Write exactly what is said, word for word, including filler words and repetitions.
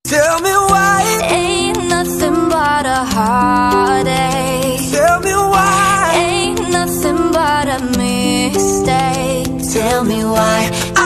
Tell me why It ain't nothing but a heartache. Tell me why Ain't nothing but a mistake. Tell me why